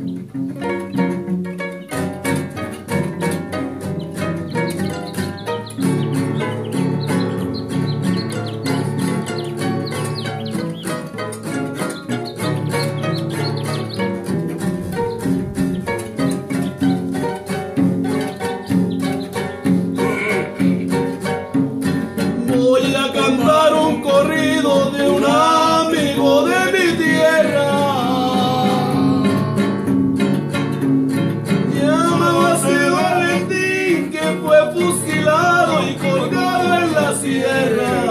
Voy a cantar un corrido de un amigo de mi tierra. Llamábase Valentín, que fue fusilado y colgado en la sierra.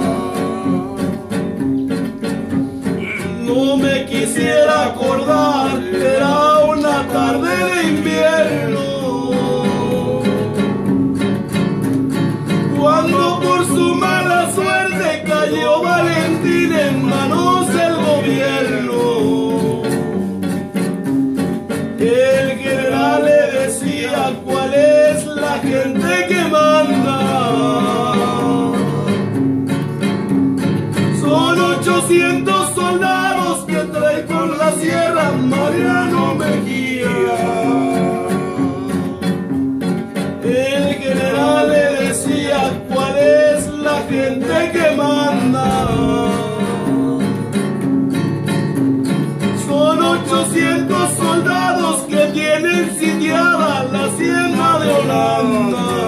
No me quisiera acordar, era una tarde de invierno, cuando por su mala suerte cayó Valentín en manos del gobierno. El general le decía cuál es la gente que manda. Son 800 soldados que trae por la sierra Mariano Mejía. El general le decía cuál es la gente que manda. Son 800 soldados que tienen sitiada la hacienda de Holanda.